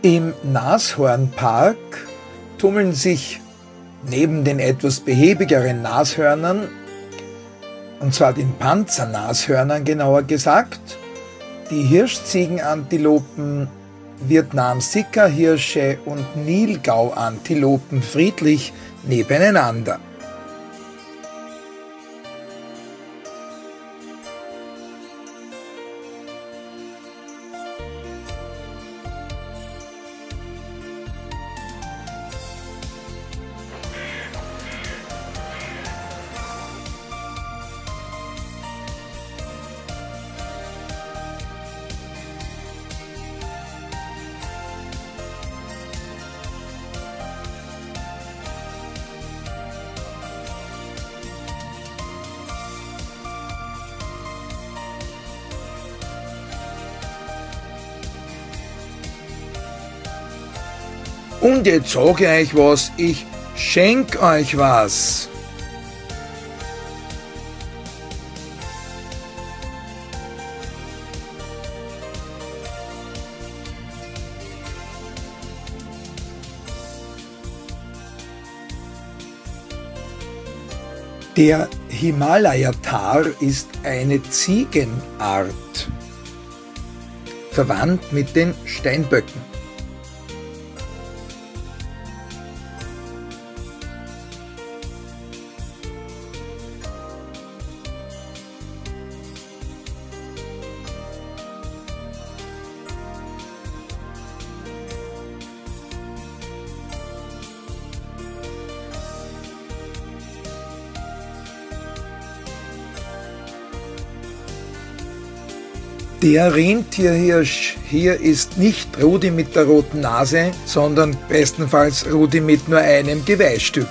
Im Nashornpark tummeln sich neben den etwas behäbigeren Nashörnern, und zwar den Panzernashörnern genauer gesagt, die Hirschziegenantilopen, Vietnam-Sika-Hirsche und Nilgau-Antilopen friedlich nebeneinander. Und jetzt sage ich euch was, ich schenk euch was. Der Himalaya-Thar ist eine Ziegenart, verwandt mit den Steinböcken. Der Rentierhirsch hier ist nicht Rudi mit der roten Nase, sondern bestenfalls Rudi mit nur einem Geweihstück.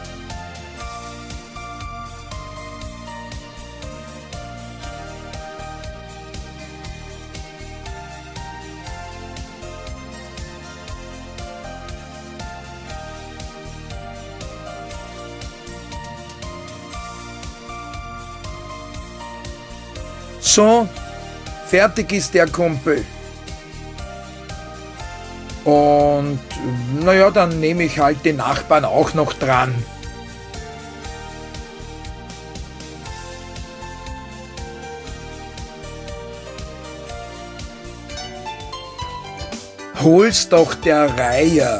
So, fertig ist der Kumpel. Und naja, dann nehme ich halt den Nachbarn auch noch dran. Hol's doch der Reiher.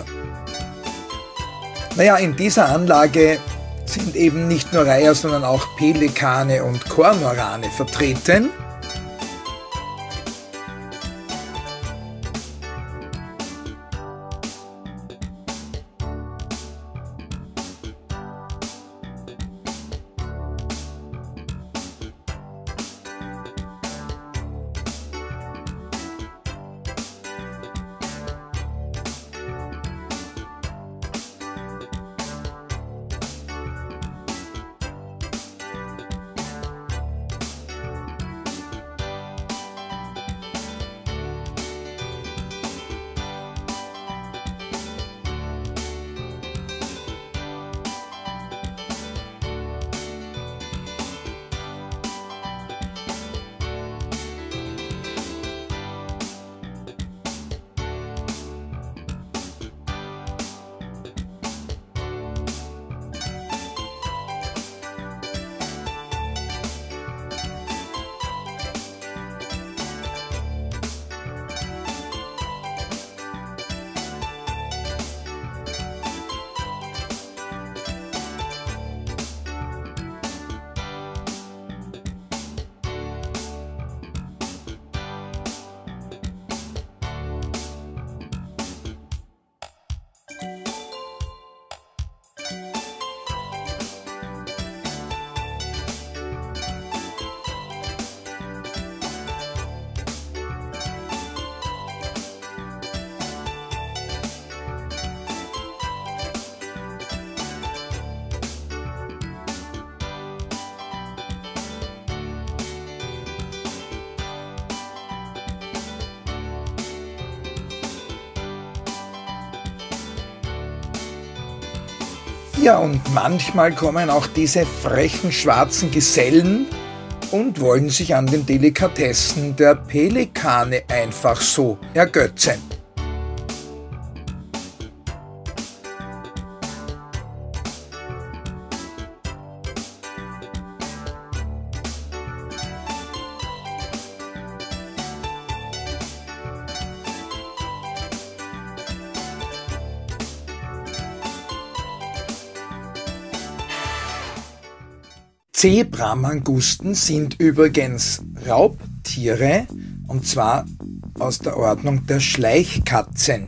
Naja, in dieser Anlage sind eben nicht nur Reiher, sondern auch Pelikane und Kormorane vertreten. Ja, und manchmal kommen auch diese frechen schwarzen Gesellen und wollen sich an den Delikatessen der Pelikane einfach so ergötzen. Zebramangusten sind übrigens Raubtiere, und zwar aus der Ordnung der Schleichkatzen.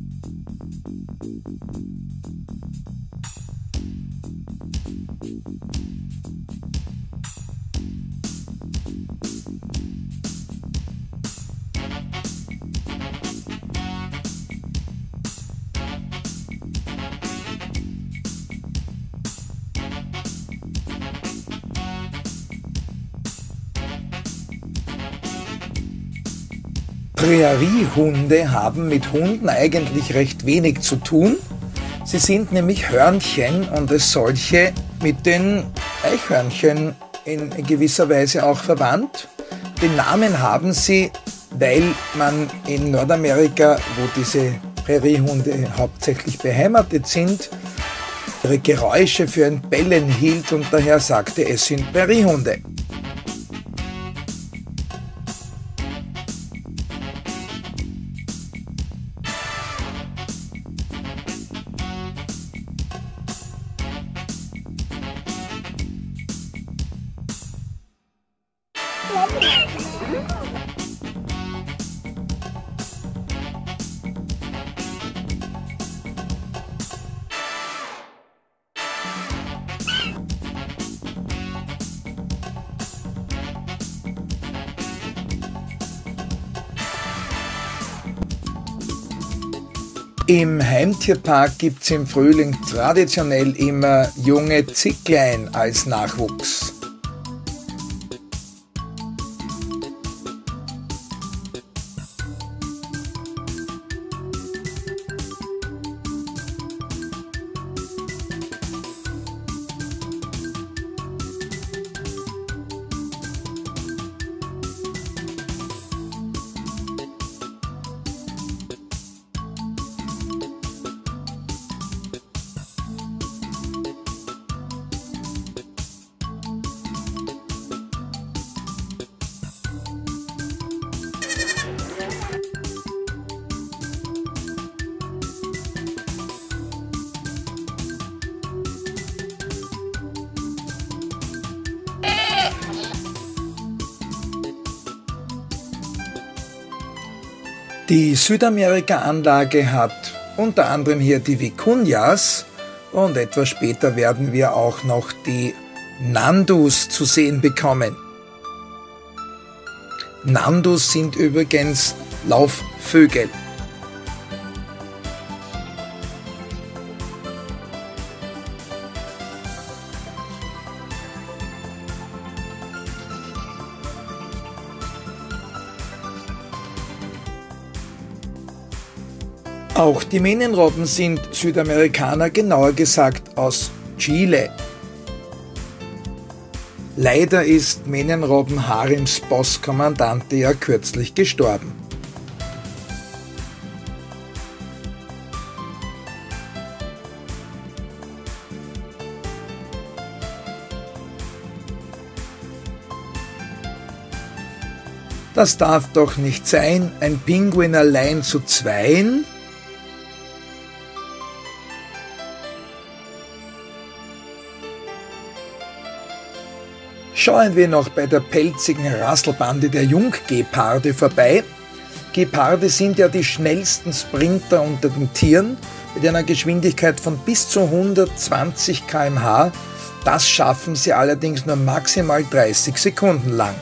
Präriehunde haben mit Hunden eigentlich recht wenig zu tun. Sie sind nämlich Hörnchen und als solche mit den Eichhörnchen in gewisser Weise auch verwandt. Den Namen haben sie, weil man in Nordamerika, wo diese Präriehunde hauptsächlich beheimatet sind, ihre Geräusche für ein Bellen hielt und daher sagte, es sind Präriehunde. Im Heimtierpark gibt es im Frühling traditionell immer junge Zicklein als Nachwuchs. Die Südamerika-Anlage hat unter anderem hier die Vicuñas und etwas später werden wir auch noch die Nandus zu sehen bekommen. Nandus sind übrigens Laufvögel. Auch die Mähnenrobben sind Südamerikaner, genauer gesagt aus Chile. Leider ist Mähnenrobben Harims Bosskommandante ja kürzlich gestorben. Das darf doch nicht sein, ein Pinguin allein zu zweien? Schauen wir noch bei der pelzigen Rasselbande der Junggeparde vorbei. Geparde sind ja die schnellsten Sprinter unter den Tieren mit einer Geschwindigkeit von bis zu 120 km/h. Das schaffen sie allerdings nur maximal 30 Sekunden lang.